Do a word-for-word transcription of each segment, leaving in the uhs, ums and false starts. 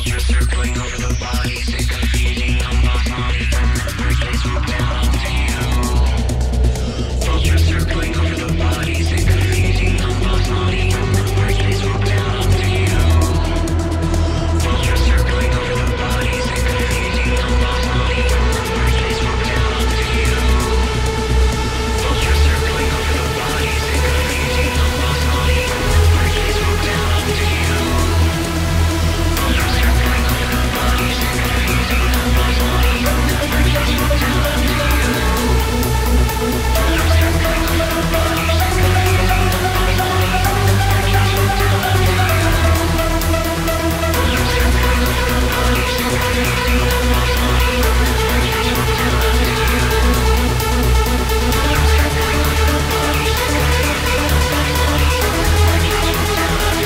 Vultures circling over the body, sick of feeding on lost money from the birthday swoop down to you. Vultures circling over the body, sick of feeding on lost money from the birthday swoop down to you. Vultures circling over the body, sick of feeding on lost money from the birthday swoop down to you. Vultures circling over the body, sick of feeding on lost money from the birthday swoop down to you. Vultures circling over the body, sick of feeding on lost money from the birthday swoop down to you. Vultures circling over the body, sick of feeding on lost money from the birthday swoop down to you. Vultures circling over the body, sick of feeding on lost money from the birthday swoop down to you. Vultures circling over the body, sick of feeding on lost money from the birthday swoop down to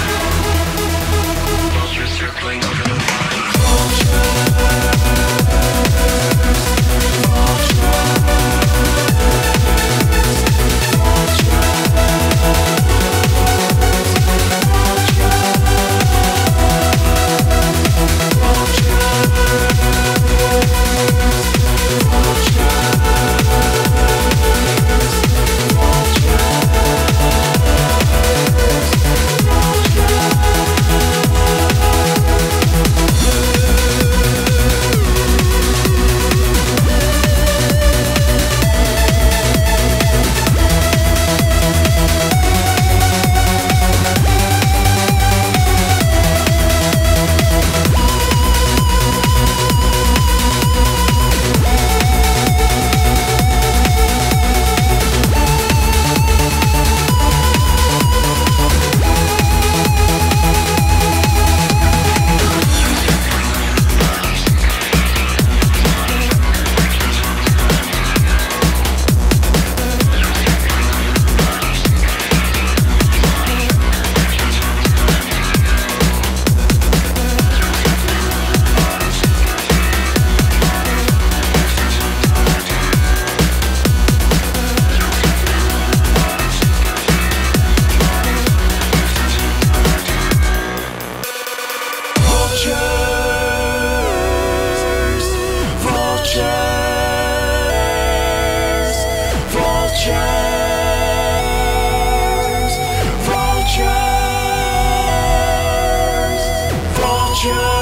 you. Vultures circling over the body. Vultures, vultures, vultures.